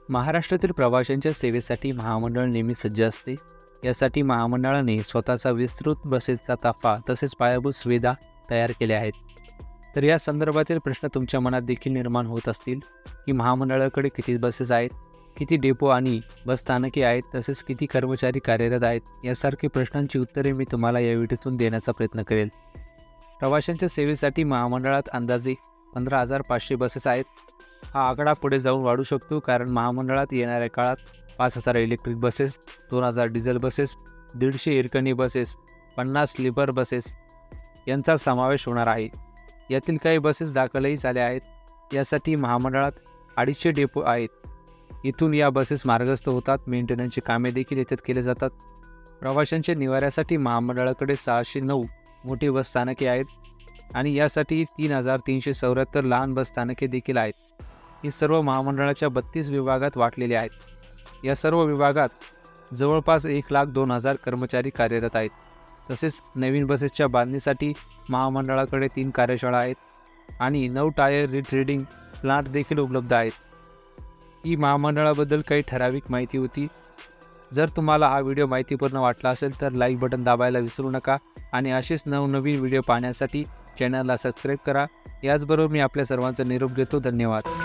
महाराष्ट्रातील प्रवाशांच्या सेवेसाठी महामंडळ नेहमी सज्ज असते. यासाठी महामंडळाने स्वतःचा विस्तृत बसेसचा ताफा तसेच पायाभूत सुविधा तयार केल्या आहेत. तर या संदर्भातील प्रश्न तुमच्या मनात देखील निर्माण होत असतील की महामंडळाकडे किती बसेस आहेत, किती डेपो आणि बसस्थानके आहेत, तसेच किती कर्मचारी कार्यरत आहेत. यासारखी प्रश्नांची उत्तरे मी तुम्हाला या व्हिडिओतून देण्याचा प्रयत्न करेल. प्रवाशांच्या सेवेसाठी महामंडळात अंदाजे 15,500 बसेस आहेत. हा आकडा पुढे जाऊन वाढू शकतो, कारण महामंडळात येणाऱ्या काळात 5,000 electric buses, 2,000 diesel buses, 150 Hirkani buses, 50 sleeper buses यांचा समावेश होणार आहे. यातील काही बसेस दाखलही झाल्या आहेत. यासाठी महामंडळात 250 डेपो आहेत. इथून या बसेस मार्गस्थ होतात. मेंटेनन्सची कामे देखील येथे केले जातात. प्रवाशांच्या निवाऱ्यासाठी महामंडळाकडे 609 मोठी बसस्थानके आहेत आणि यासाठी 3,374 लहान बसस्थानके देखील आहेत. ही सर्व महामंडळाच्या 32 विभागात वाटलेले आहेत. या सर्व विभागात जवळपास 1,02,000 कर्मचारी कार्यरत आहेत. तसेच नवीन बसेसच्या बांधणीसाठी महामंडळाकडे 3 कार्यशाळा आहेत आणि 9 टायर रिट्रेडिंग प्लांट देखील उपलब्ध आहेत. ही महामंडळाबद्दल काही ठराविक माहिती होती. जर तुम्हाला हा व्हिडिओ माहितीपूर्ण वाटला असेल तर लाईक बटन दाबायला विसरू नका आणि असेच नवनवीन व्हिडिओ पाहण्यासाठी चॅनलला सबस्क्राईब करा. याचबरोबर मी आपल्या सर्वांचा निरोप घेतो. धन्यवाद.